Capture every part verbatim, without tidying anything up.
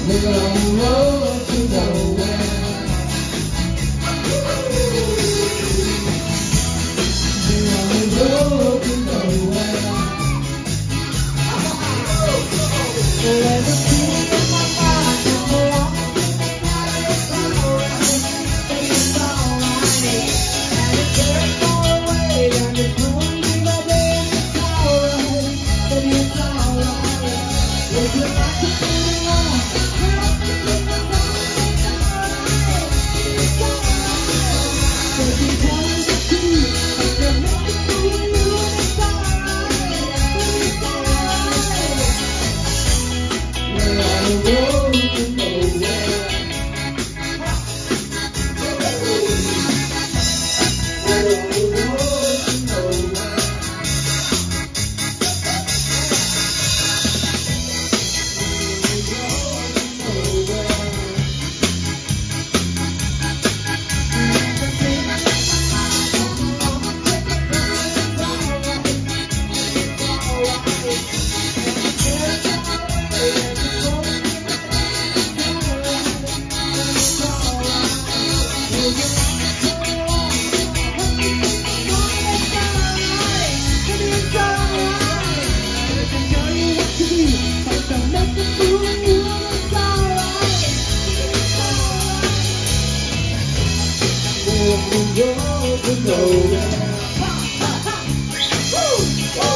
We're on the road to nowhere. We're on the road to nowhere. There's a feeling in my heart, I'm alone. It's alright, it's alright. And it's very far away, and it's going to my bed. It's alright, but it's alright. If you're not getting along, you're not getting along. It's alright, it's alright. But you tell me the truth, but you're making me lose. It's alright, it's alright. We're on the road to nowhere. We're on the road to nowhere.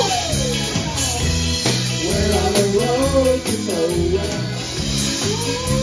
We're on the road to nowhere.